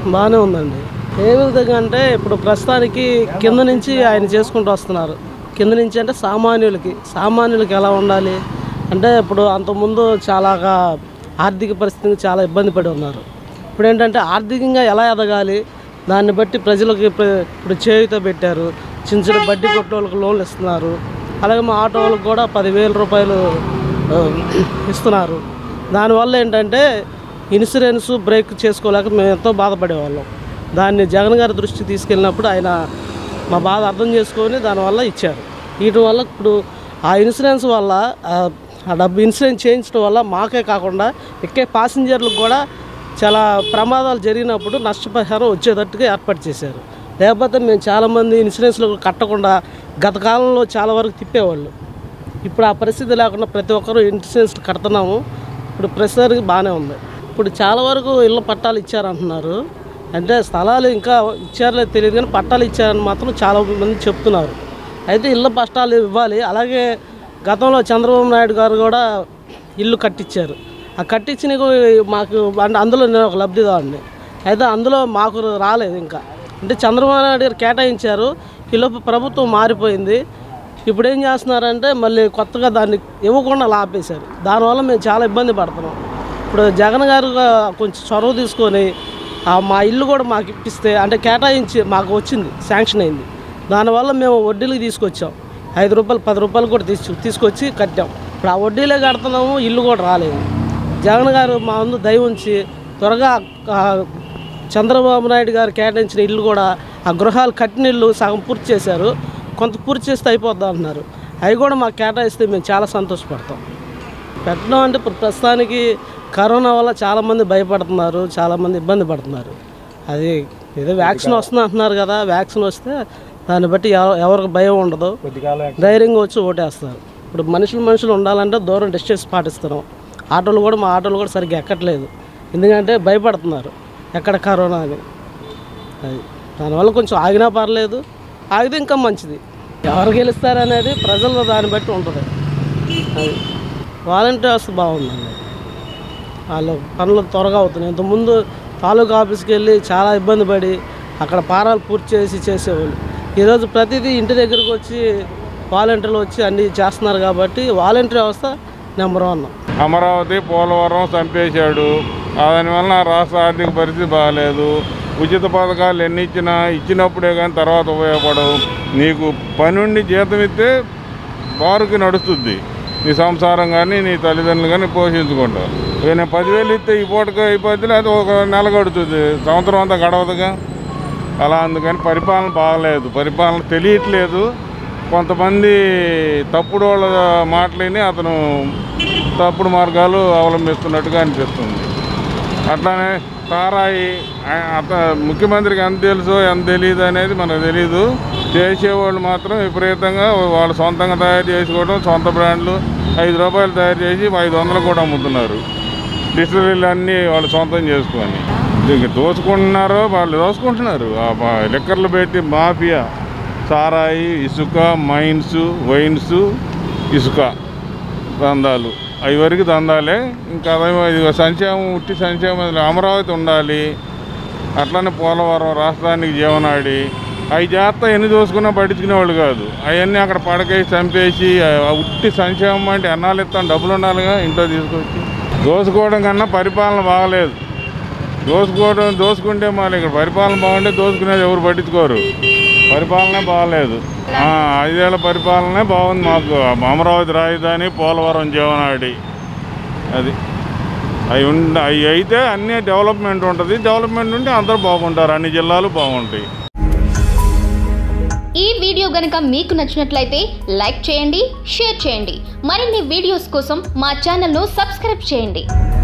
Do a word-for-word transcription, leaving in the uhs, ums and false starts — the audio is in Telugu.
బాగానే ఉందండి. ఏ విధంగా అంటే ఇప్పుడు ప్రస్తుతానికి కింద నుంచి ఆయన చేసుకుంటూ వస్తున్నారు. కింద నుంచి అంటే సామాన్యులకి సామాన్యులకి ఎలా ఉండాలి అంటే ఇప్పుడు అంతకుముందు చాలాగా ఆర్థిక పరిస్థితికి చాలా ఇబ్బంది పడి ఉన్నారు. ఇప్పుడు ఏంటంటే ఆర్థికంగా ఎలా ఎదగాలి దాన్ని బట్టి ప్రజలకు ఇప్పుడు చేయూత పెట్టారు. చిన్న చిన్న బడ్డీ కొట్టు వాళ్ళకి లోన్లు ఇస్తున్నారు. అలాగే మా ఆటో వాళ్ళకి కూడా పదివేల రూపాయలు ఇస్తున్నారు. దానివల్ల ఏంటంటే ఇన్సూరెన్స్ బ్రేక్ చేసుకోలేక మేము ఎంతో బాధపడేవాళ్ళం. దాన్ని జగన్ గారి దృష్టికి తీసుకెళ్ళినప్పుడు ఆయన మా బాధ అర్థం చేసుకొని దానివల్ల ఇచ్చారు. వీటి వల్ల ఇప్పుడు ఆ ఇన్సూరెన్స్ వల్ల ఆ డబ్బు ఇన్సూరెన్స్ చేయించడం వల్ల మాకే కాకుండా ఎక్కే ప్యాసింజర్లకు కూడా చాలా ప్రమాదాలు జరిగినప్పుడు నష్టపరిహారం వచ్చేటట్టుగా ఏర్పాటు చేశారు. లేకపోతే మేము చాలామంది ఇన్సూరెన్స్లు కట్టకుండా గత కాలంలో చాలా వరకు తిప్పేవాళ్ళు. ఇప్పుడు ఆ పరిస్థితి లేకుండా ప్రతి ఒక్కరూ ఇన్సూరెన్స్ కడుతున్నాము. ఇప్పుడు ప్రస్తుతానికి బాగానే ఉంది. ఇప్పుడు చాలా వరకు ఇళ్ళ పట్టాలు ఇచ్చారంటున్నారు. అంటే స్థలాలు ఇంకా ఇచ్చారో తెలియదు కానీ పట్టాలు ఇచ్చారని మాత్రం చాలా మంది చెప్తున్నారు. అయితే ఇళ్ళ పట్టాలు ఇవ్వాలి. అలాగే గతంలో చంద్రబాబు నాయుడు గారు కూడా ఇల్లు కట్టించారు. ఆ కట్టించిన మాకు అంటే అందులో నేను ఒక లబ్ధిదారుని. అయితే అందులో మాకు రాలేదు ఇంకా. అంటే చంద్రబాబు నాయుడు గారు కేటాయించారు. ఈలోపు ప్రభుత్వం మారిపోయింది. ఇప్పుడు ఏం చేస్తున్నారంటే మళ్ళీ కొత్తగా దాన్ని ఇవ్వకుండా ఆపేశారు. దానివల్ల మేము చాలా ఇబ్బంది పడుతున్నాం. ఇప్పుడు జగన్ గారు కొంచెం చొరవ తీసుకొని మా ఇల్లు కూడా మాకు ఇప్పిస్తే అంటే కేటాయించి మాకు వచ్చింది, శాంక్షన్ అయింది. దానివల్ల మేము వడ్డీలకు తీసుకొచ్చాం. ఐదు రూపాయలు పది రూపాయలు కూడా తీసు తీసుకొచ్చి కట్టాం. ఇప్పుడు ఆ వడ్డీలే కడుతున్నాము, ఇల్లు కూడా రాలేదు. జగన్ గారు మా ముందు దయ ఉంచి త్వరగా చంద్రబాబు నాయుడు గారు కేటాయించిన ఇల్లు కూడా ఆ గృహాలు కట్టిన ఇల్లు సగం పూర్తి చేశారు. కొంత పూర్తి చేస్తే అయిపోద్దా అంటున్నారు. అవి కూడా మాకు కేటాయిస్తే మేము చాలా సంతోషపడతాం. పెట్టడం అంటే ఇప్పుడు ప్రస్తుతానికి కరోనా వల్ల చాలామంది భయపడుతున్నారు, చాలామంది ఇబ్బంది పడుతున్నారు. అది ఏదో వ్యాక్సిన్ వస్తుంది అంటున్నారు కదా, వ్యాక్సిన్ వస్తే దాన్ని బట్టి ఎవరికి భయం ఉండదు, ధైర్యంగా వచ్చి ఓటేస్తారు. ఇప్పుడు మనుషులు మనుషులు ఉండాలంటే దూరం డిస్టెన్స్ పాటిస్తున్నాం. ఆటోలు కూడా మా ఆటోలు కూడా సరిగ్గా ఎక్కట్లేదు. ఎందుకంటే భయపడుతున్నారు ఎక్కడ కరోనా అని. అది దానివల్ల కొంచెం ఆగినా పర్లేదు, ఆగితే ఇంకా మంచిది. ఎవరు గెలుస్తారనేది ప్రజల్లో దాన్ని బట్టి ఉంటుంది. అది వాలంటీర్స్ బాగుందండి. వాళ్ళు పనులు త్వరగా అవుతున్నాయి. ఇంతకుముందు తాలూకా ఆఫీస్కి వెళ్ళి చాలా ఇబ్బంది పడి అక్కడ పారాలు పూర్తి చేసి చేసేవాళ్ళు. ఈరోజు ప్రతిదీ ఇంటి దగ్గరకు వచ్చి వాలంటీర్లు వచ్చి అన్నీ చేస్తున్నారు. కాబట్టి వాలంటీర్ వ్యవస్థ నెంబర్ వన్. అమరావతి పోలవరం చంపేశాడు. దానివల్ల రాష్ట్ర ఆర్థిక పరిస్థితి బాగాలేదు. ఉచిత పథకాలు ఎన్ని ఇచ్చినా ఇచ్చినప్పుడే కానీ తర్వాత ఉపయోగపడవు. నీకు పనుండి జీతం ఇస్తే వారికి నడుస్తుంది, నీ సంసారం కానీ నీ తల్లిదండ్రులు కానీ పోషించుకుంటావు. నేను పదివేలు ఇస్తే ఈ పూటకు అయిపోతుంది, అది ఒక నెల గడుతుంది, సంవత్సరం అంతా గడవదుగా. అలా అందుకని పరిపాలన బాగలేదు, పరిపాలన తెలియట్లేదు. కొంతమంది తప్పుడు వాళ్ళ మాటలని అతను తప్పుడు మార్గాలు అవలంబిస్తున్నట్టుగా అనిపిస్తుంది. అట్లానే తారాయి అత ముఖ్యమంత్రికి ఎంత తెలుసో ఎంత తెలియదు అనేది మనకు తెలీదు. చేసేవాళ్ళు మాత్రం విపరీతంగా వాళ్ళు సొంతంగా తయారు చేసుకోవడం, సొంత బ్రాండ్లు ఐదు రూపాయలు తయారు చేసి ఐదు వందలు కూడా అమ్ముతున్నారు. డిస్టిలరీలు అన్నీ వాళ్ళు సొంతం చేసుకొని ఇంక దోచుకుంటున్నారో వాళ్ళు దోచుకుంటున్నారు. లిక్కర్లు పెట్టి మాఫియా, సారాయి, ఇసుక, మైన్స్, వైన్స్, ఇసుక దందాలు, అవి వరకు దందాలే. ఇంకా అదే సంక్షేమం, ఉట్టి సంక్షేమం. అమరావతి ఉండాలి, అట్లనే పోలవరం రాష్ట్రానికి జీవనాడి. అవి జాగ్రత్త ఎన్ని దోసుకున్నా పట్టించుకునేవాళ్ళు కాదు. అవన్నీ అక్కడ పడకేసి చంపేసి ఉట్టి సంక్షేమం అంటే ఎన్నాళ్ళు ఇస్తాను, డబ్బులు ఉండాలిగా ఇంట్లో తీసుకొచ్చి. దోసుకోవడం కన్నా పరిపాలన బాగలేదు. దోసుకోవడం దోసుకుంటే మళ్ళీ ఇక్కడ పరిపాలన బాగుంటే దోసుకునేది ఎవరు పట్టించుకోరు. పరిపాలనే బాగలేదు. ఐదేళ్ల పరిపాలనే బాగుంది మాకు. అమరావతి రాజధాని, పోలవరం జీవనాడి, అది అవి ఉండ అవి అయితే అన్నీ డెవలప్మెంట్ ఉంటుంది. డెవలప్మెంట్ ఉంటే అందరూ బాగుంటారు, అన్ని జిల్లాలు బాగుంటాయి. ఈ వీడియో గనుక మీకు నచ్చినట్లయితే లైక్ చేయండి, షేర్ చేయండి. మరిన్ని వీడియోస్ కోసం మా ఛానల్ను సబ్స్క్రైబ్ చేయండి.